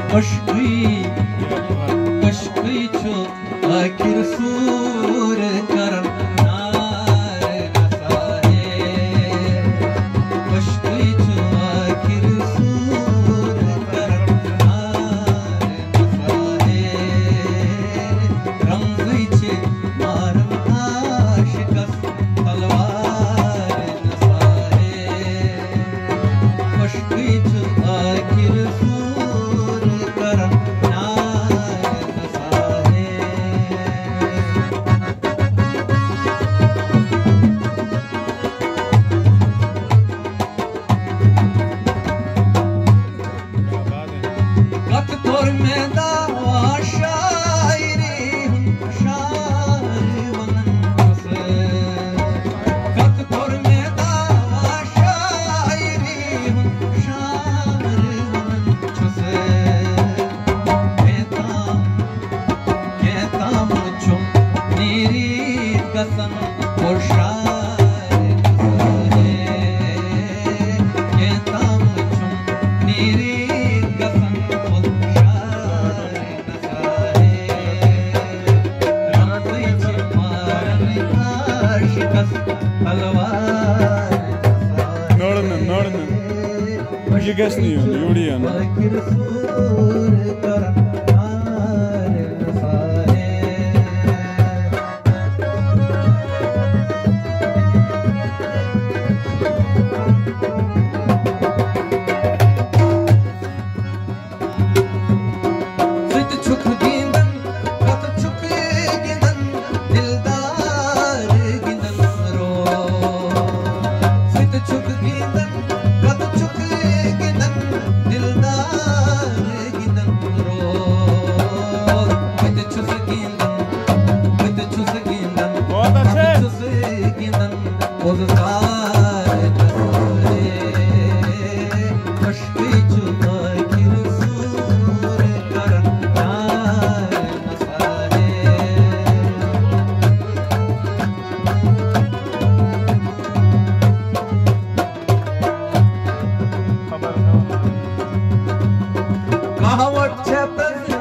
Aşkı çok akir sur karan nar nasahe Aşkı çok akir sur karan nar nasahe Ramzı içi marım aşıkas talvar nasahe Aşkı çok akir sur karan Kasan borşar Ketam çum niri kasan borşar Ramzı içi maran aşıkas halvar Nordun Yigasniyon, Yuriyan What chapter